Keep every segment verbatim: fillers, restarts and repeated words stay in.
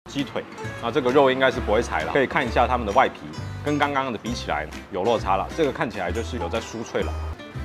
鸡腿，啊，这个肉应该是不会柴了，可以看一下它们的外皮，跟刚刚的比起来有落差了，这个看起来就是有在酥脆了。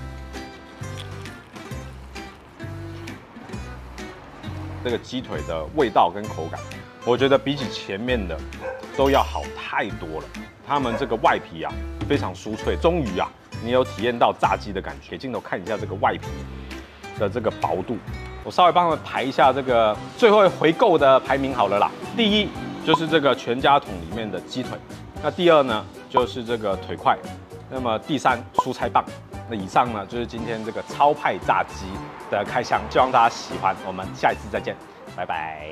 这个鸡腿的味道跟口感，我觉得比起前面的都要好太多了。它们这个外皮啊非常酥脆，终于啊你有体验到炸鸡的感觉。给镜头看一下这个外皮的这个薄度。我稍微帮他们排一下这个最后回购的排名好了啦。第一就是这个全家桶里面的鸡腿，那第二呢就是这个腿块，那么第三蔬菜棒。那以上呢就是今天这个超派炸鸡的开箱，希望大家喜欢。我们下一次再见，拜拜。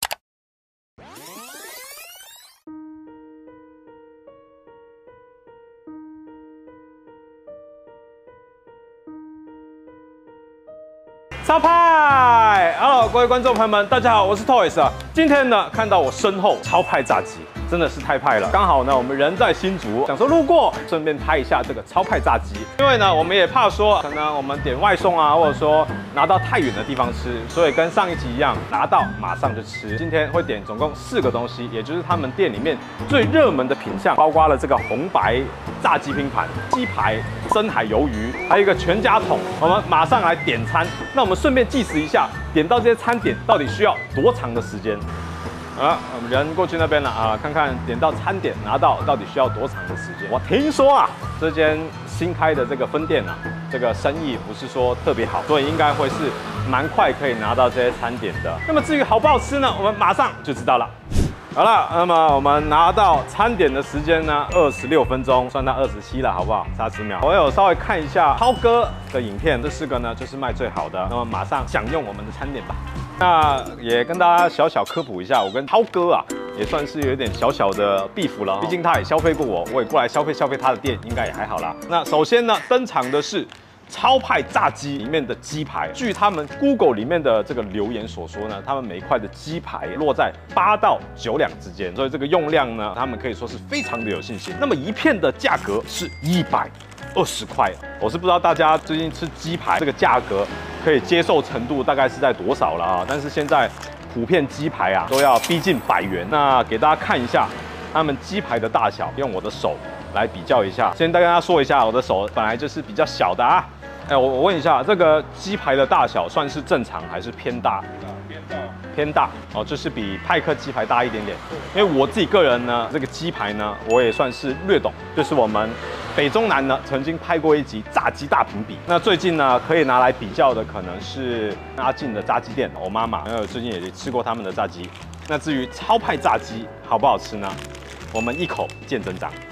超派 ，Hello， 各位观众朋友们，大家好，我是 Toys 啊。今天呢，看到我身后超派炸鸡，真的是太派了。刚好呢，我们人在新竹，想说路过，顺便拍一下这个超派炸鸡。因为呢，我们也怕说，可能我们点外送啊，或者说拿到太远的地方吃，所以跟上一集一样，拿到马上就吃。今天会点总共四个东西，也就是他们店里面最热门的品项，包括了这个红白炸鸡拼盘、鸡排、深海鱿鱼，还有一个全家桶。我们马上来点餐。那我们顺便计时一下，点到这些餐点到底需要多长的时间？啊，我们人过去那边了啊，看看点到餐点拿到到底需要多长的时间。我听说啊，这间新开的这个分店啊，这个生意不是说特别好，所以应该会是蛮快可以拿到这些餐点的。那么至于好不好吃呢，我们马上就知道了。好了，那么我们拿到餐点的时间呢，二十六分钟，算到二十七了，好不好？差十秒。我有稍微看一下涛哥的影片，这四个呢就是卖最好的。那么马上享用我们的餐点吧。那也跟大家小小科普一下，我跟涛哥啊也算是有一点小小的 beef 了，毕竟他也消费过我，我也过来消费消费他的店，应该也还好啦。那首先呢，登场的是超派炸鸡里面的鸡排，据他们 Google 里面的这个留言所说呢，他们每一块的鸡排落在八到九两之间，所以这个用量呢，他们可以说是非常的有信心。那么一片的价格是一百二十块，我是不知道大家最近吃鸡排这个价格可以接受程度大概是在多少了啊？但是现在普遍鸡排啊都要逼近百元。那给大家看一下他们鸡排的大小，用我的手来比较一下。先跟大家说一下，我的手本来就是比较小的啊。哎，我我问一下，这个鸡排的大小算是正常还是偏大？偏大。偏大哦，就是比派克鸡排大一点点。因为我自己个人呢，这个鸡排呢，我也算是略懂。就是我们北中南呢曾经拍过一集炸鸡大评比。那最近呢，可以拿来比较的可能是阿进的炸鸡店，我妈妈，因为我最近也吃过他们的炸鸡。那至于超派炸鸡好不好吃呢？我们一口见真章。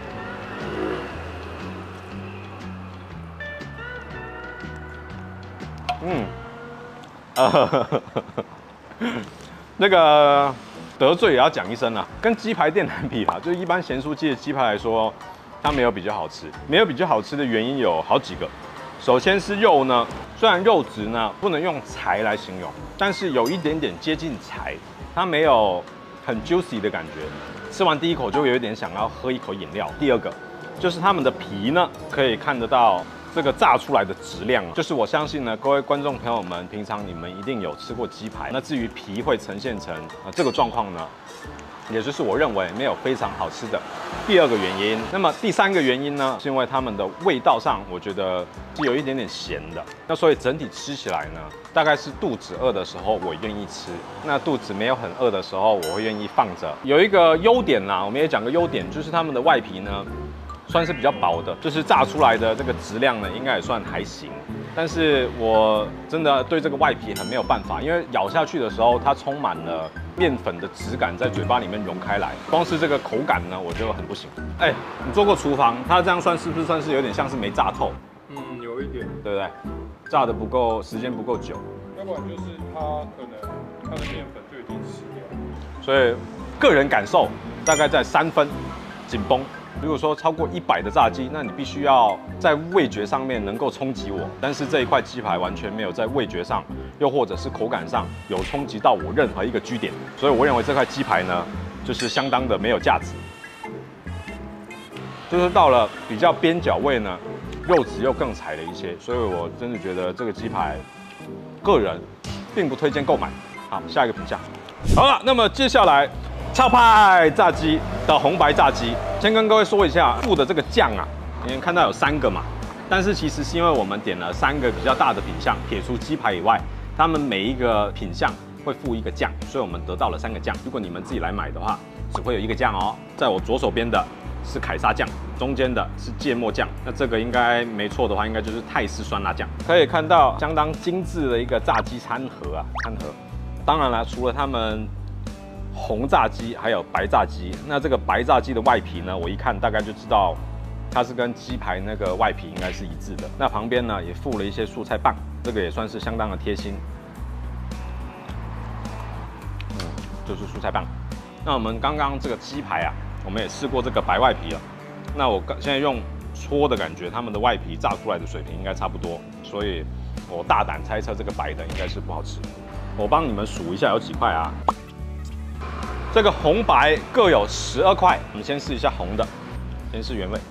嗯，呃，那个得罪也要讲一声啊，跟鸡排店来比啊，就是一般咸酥鸡的鸡排来说，它没有比较好吃。没有比较好吃的原因有好几个。首先是肉呢，虽然肉质呢不能用柴来形容，但是有一点点接近柴，它没有很 juicy 的感觉。吃完第一口就有一点想要喝一口饮料。第二个就是它们的皮呢，可以看得到这个炸出来的质量，就是我相信呢，各位观众朋友们，平常你们一定有吃过鸡排。那至于皮会呈现成啊这个状况呢，也就是我认为没有非常好吃的第二个原因。那么第三个原因呢，是因为它们的味道上，我觉得是有一点点咸的。那所以整体吃起来呢，大概是肚子饿的时候我愿意吃，那肚子没有很饿的时候，我会愿意放着。有一个优点啦，我们也讲个优点，就是它们的外皮呢，算是比较薄的，就是炸出来的这个质量呢，应该也算还行。但是我真的对这个外皮很没有办法，因为咬下去的时候，它充满了面粉的质感在嘴巴里面融开来，光是这个口感呢，我就很不行。哎，你做过厨房，它这样算是不是算是有点像是没炸透？ 嗯，有一点， 对不对？炸的不够，时间不够久。 要不然就是它可能它的面粉就已经湿掉。 所以个人感受大概在三分，紧绷。如果说超过一百的炸鸡，那你必须要在味觉上面能够冲击我，但是这一块鸡排完全没有在味觉上，又或者是口感上有冲击到我任何一个居点，所以我认为这块鸡排呢，就是相当的没有价值。就是到了比较边角位呢，肉质又更柴了一些，所以我真的觉得这个鸡排，个人并不推荐购买。好，下一个评价。好了，那么接下来超派炸鸡的红白炸鸡，先跟各位说一下，附的这个酱啊，你们看到有三个嘛，但是其实是因为我们点了三个比较大的品项，撇除鸡排以外，他们每一个品项会附一个酱，所以我们得到了三个酱。如果你们自己来买的话，只会有一个酱哦。在我左手边的是凯撒酱，中间的是芥末酱，那这个应该没错的话，应该就是泰式酸辣酱。可以看到相当精致的一个炸鸡餐盒啊，餐盒。当然了，除了他们红炸鸡还有白炸鸡，那这个白炸鸡的外皮呢，我一看大概就知道它是跟鸡排那个外皮应该是一致的。那旁边呢也附了一些蔬菜棒，这个也算是相当的贴心。嗯，就是蔬菜棒。那我们刚刚这个鸡排啊，我们也试过这个白外皮了。那我现在用搓的感觉，他们的外皮炸出来的水平应该差不多，所以我大胆猜测这个白的应该是不好吃。我帮你们数一下有几块啊？这个红白各有十二块，我们先试一下红的，先试原味。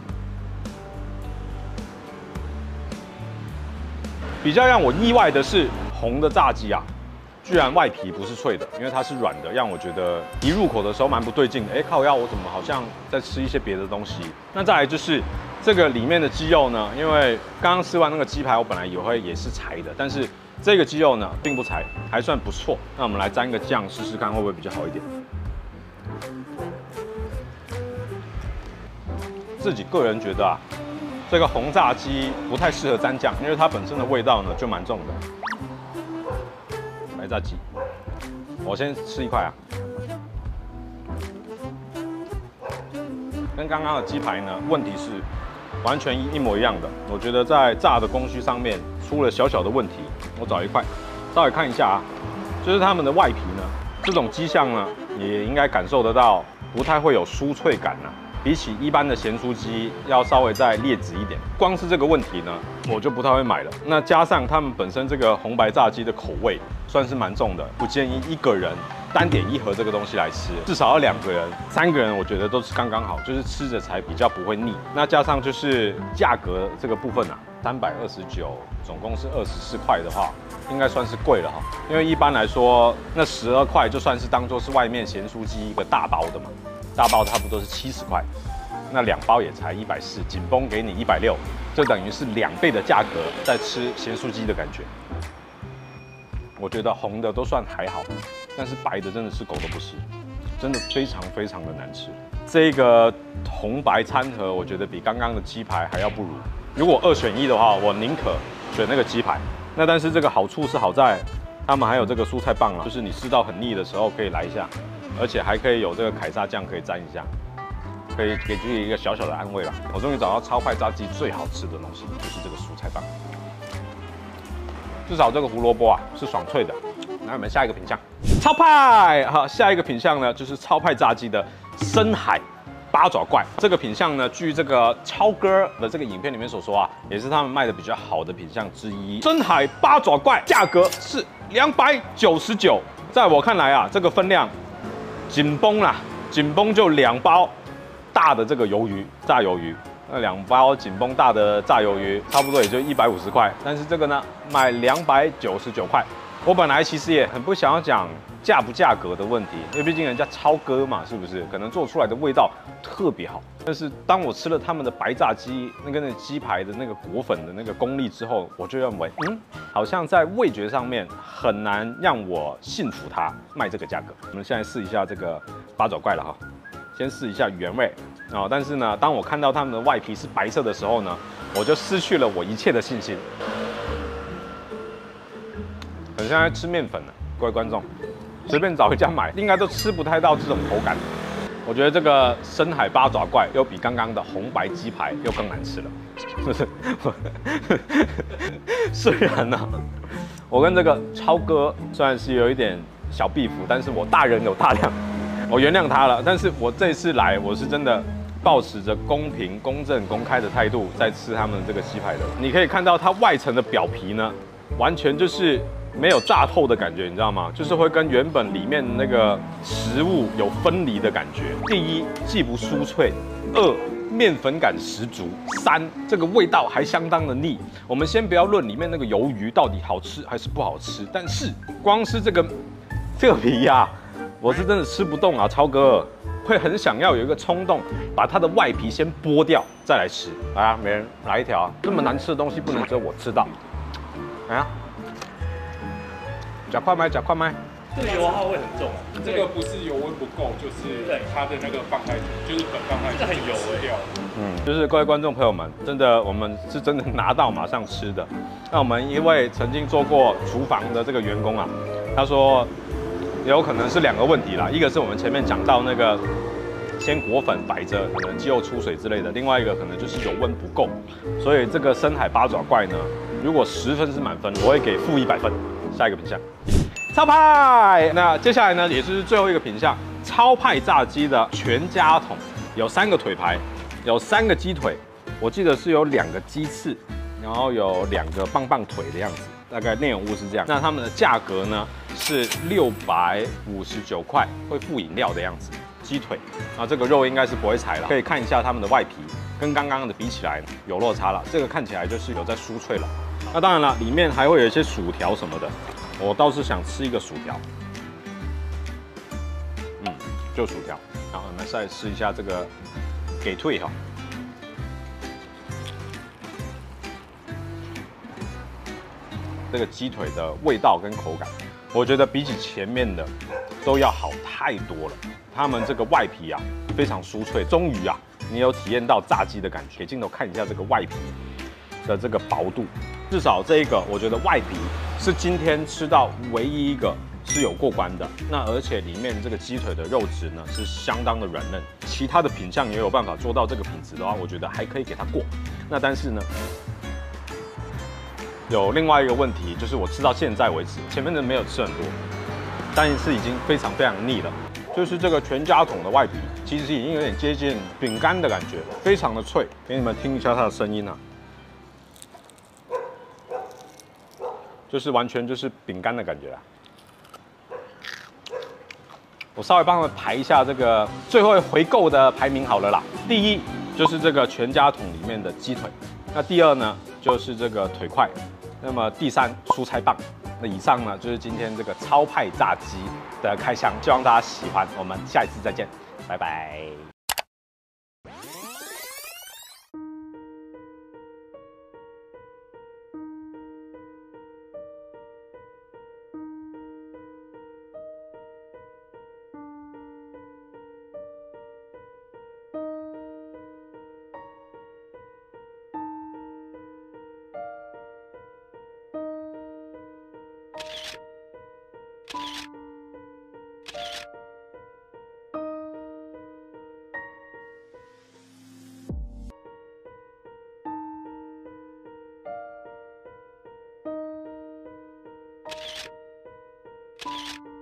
比较让我意外的是，红的炸鸡啊，居然外皮不是脆的，因为它是软的，让我觉得一入口的时候蛮不对劲的。哎，靠腰，我怎么好像在吃一些别的东西？那再来就是这个里面的鸡肉呢，因为刚刚吃完那个鸡排，我本来以为也是柴的，但是这个鸡肉呢并不柴，还算不错。那我们来沾个酱试试看，会不会比较好一点？自己个人觉得啊，这个红炸鸡不太适合沾酱，因为它本身的味道呢就蛮重的。白炸鸡，我先吃一块啊，跟刚刚的鸡排呢，问题是完全一模一样的。我觉得在炸的工序上面出了小小的问题。我找一块，稍微看一下啊，就是它们的外皮呢，这种鸡项呢，也应该感受得到，不太会有酥脆感啊。比起一般的咸酥鸡要稍微再劣质一点，光是这个问题呢，我就不太会买了。那加上他们本身这个红白炸鸡的口味算是蛮重的，不建议一个人单点一盒这个东西来吃，至少要两个人、三个人，我觉得都是刚刚好，就是吃着才比较不会腻。那加上就是价格这个部分啊，三百二十九，总共是二十四块的话，应该算是贵了哈。因为一般来说，那十二块就算是当做是外面咸酥鸡一个大包的嘛。大包差不多是七十块，那两包也才一百四，紧绷给你一百六，这等于是两倍的价格在吃咸酥鸡的感觉。我觉得红的都算还好，但是白的真的是狗都不是，真的非常非常的难吃。这个红白餐盒，我觉得比刚刚的鸡排还要不如。如果二选一的话，我宁可选那个鸡排。那但是这个好处是好在，他们还有这个蔬菜棒啊，就是你吃到很腻的时候可以来一下。而且还可以有这个凯撒酱可以沾一下，可以给自己一个小小的安慰啦。我终于找到超派炸鸡最好吃的东西，就是这个蔬菜棒。至少这个胡萝卜啊是爽脆的。来，我们下一个品项，超派哈，下一个品项呢就是超派炸鸡的深海八爪怪。这个品项呢，据这个超哥的这个影片里面所说啊，也是他们卖的比较好的品项之一。深海八爪怪价格是两百九十九，在我看来啊，这个分量。紧绷啦，紧绷就两包大的这个鱿鱼，炸鱿鱼，那两包紧绷大的炸鱿鱼，差不多也就一百五十块。但是这个呢，卖两百九十九块。我本来其实也很不想要讲价不价格的问题，因为毕竟人家超哥嘛，是不是？可能做出来的味道特别好。但是当我吃了他们的白炸鸡，那个那鸡排的那个裹粉的那个功力之后，我就认为，嗯，好像在味觉上面很难让我信服它卖这个价格。我们现在试一下这个八爪怪了哈，先试一下原味哦。但是呢，当我看到他们的外皮是白色的时候呢，我就失去了我一切的信心。很像在吃面粉呢，各位观众，随便找一家买，应该都吃不太到这种口感。我觉得这个深海八爪怪又比刚刚的红白鸡排又更难吃了，是不是？虽然呢、啊，我跟这个超哥虽然是有一点小beef，但是我大人有大量，我原谅他了。但是我这次来，我是真的抱持着公平、公正、公开的态度在吃他们这个鸡排的。你可以看到它外层的表皮呢，完全就是没有炸透的感觉，你知道吗？就是会跟原本里面那个食物有分离的感觉。第一，既不酥脆；二，面粉感十足；三，这个味道还相当的腻。我们先不要论里面那个鱿鱼到底好吃还是不好吃，但是光是这个这个皮呀、啊， 我是真的吃不动啊，超哥会很想要有一个冲动，把它的外皮先剥掉再来吃。来啊，每人来一条啊！这么难吃的东西不能只有我吃到。来啊，假快麦，假快麦。 这个油耗会很重啊。 这个不是油温不够，就是它的那个放太久，就是粉放太久， 这个很油哎、 掉。 嗯，就是各位观众朋友们，真的我们是真的拿到马上吃的。那我们一位曾经做过厨房的这个员工啊，他说有可能是两个问题啦，一个是我们前面讲到那个先裹粉摆着，可能鸡肉出水之类的；另外一个可能就是油温不够。所以这个深海八爪怪呢，如果十分是满分，我会给负一百分。下一个品项。超派，那接下来呢，也是最后一个品项，超派炸鸡的全家桶，有三个腿排，有三个鸡腿，我记得是有两个鸡翅，然后有两个棒棒腿的样子，大概内容物是这样。那他们的价格呢是六百五十九块，会附饮料的样子。鸡腿，啊，这个肉应该是不会柴了，可以看一下他们的外皮，跟刚刚的比起来有落差了，这个看起来就是有在酥脆了。那当然了，里面还会有一些薯条什么的。我倒是想吃一个薯条，嗯，就薯条。然后我们再吃一下这个给退哈，这个鸡腿的味道跟口感，我觉得比起前面的都要好太多了。他们这个外皮啊非常酥脆，终于啊你有体验到炸鸡的感觉。给镜头看一下这个外皮的这个薄度。至少这一个，我觉得外皮是今天吃到唯一一个是有过关的。那而且里面这个鸡腿的肉质呢是相当的软嫩，其他的品相也有办法做到这个品质的话，我觉得还可以给它过。那但是呢，有另外一个问题，就是我吃到现在为止，前面的没有吃很多，但是已经非常非常腻了。就是这个全家桶的外皮，其实已经有点接近饼干的感觉，非常的脆。给你们听一下它的声音啊。就是完全就是饼干的感觉啦。我稍微帮他们排一下这个最后回购的排名好了啦。第一就是这个全家桶里面的鸡腿，那第二呢就是这个腿块，那么第三蔬菜棒。那以上呢就是今天这个超派炸鸡的开箱，希望大家喜欢。我们下一次再见，拜拜。you you